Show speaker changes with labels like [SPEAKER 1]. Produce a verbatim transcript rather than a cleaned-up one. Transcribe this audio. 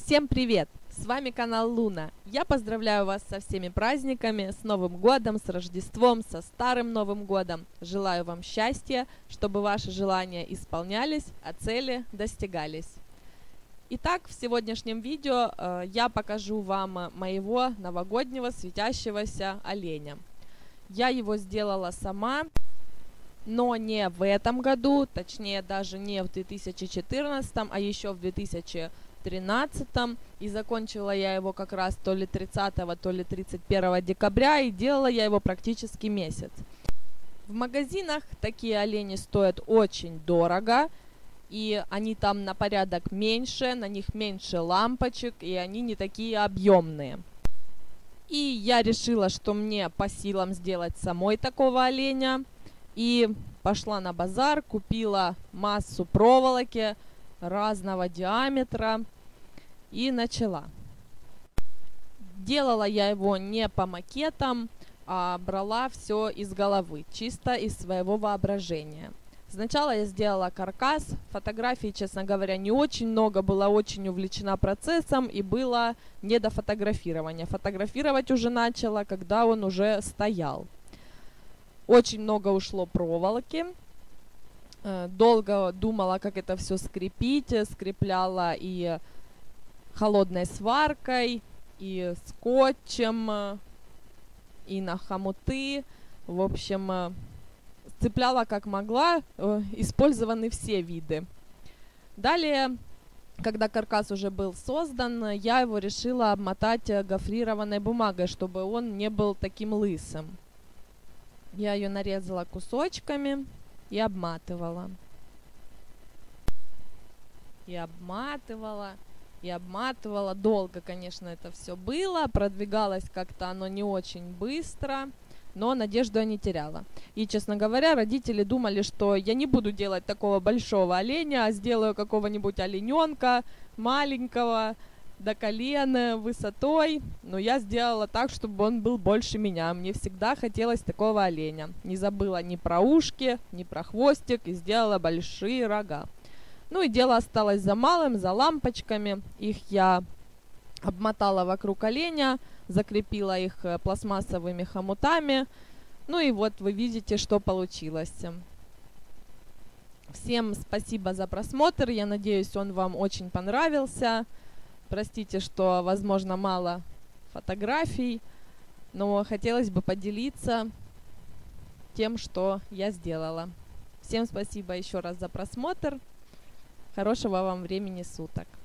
[SPEAKER 1] Всем привет! С вами канал Луна. Я поздравляю вас со всеми праздниками, с Новым годом, с Рождеством, со Старым Новым годом. Желаю вам счастья, чтобы ваши желания исполнялись, а цели достигались. Итак, в сегодняшнем видео э, я покажу вам моего новогоднего светящегося оленя. Я его сделала сама, но не в этом году, точнее даже не в две тысячи четырнадцатом, а еще в две тысячи тринадцатом. И закончила я его как раз то ли тридцатого, то ли тридцать первого декабря, и делала я его практически месяц. В магазинах такие олени стоят очень дорого, и они там на порядок меньше, на них меньше лампочек, и они не такие объемные. И я решила, что мне по силам сделать самой такого оленя, и пошла на базар, купила массу проволоки разного диаметра и начала. Делала я его не по макетам, а брала все из головы, чисто из своего воображения. Сначала я сделала каркас, фотографий, честно говоря, не очень много, была очень увлечена процессом и было не до фотографирования. Фотографировать уже начала, когда он уже стоял. Очень много ушло проволоки. Долго думала, как это все скрепить, скрепляла и холодной сваркой, и скотчем, и на хомуты. В общем, сцепляла как могла, использованы все виды. Далее, когда каркас уже был создан, я его решила обмотать гофрированной бумагой, чтобы он не был таким лысым. Я ее нарезала кусочками и обматывала. И обматывала, и обматывала. Долго, конечно, это все было. Продвигалось как-то оно не очень быстро, но надежду я не теряла. И, честно говоря, родители думали, что я не буду делать такого большого оленя, а сделаю какого-нибудь олененка маленького, до колена высотой. Но я сделала так, чтобы он был больше меня. Мне всегда хотелось такого оленя. Не забыла ни про ушки, ни про хвостик, и сделала большие рога. Ну и дело осталось за малым, за лампочками. Их я обмотала вокруг оленя, закрепила их пластмассовыми хомутами. Ну и вот вы видите, что получилось. Всем спасибо за просмотр. Я надеюсь, он вам очень понравился. Простите, что, возможно, мало фотографий, но хотелось бы поделиться тем, что я сделала. Всем спасибо еще раз за просмотр. Хорошего вам времени суток.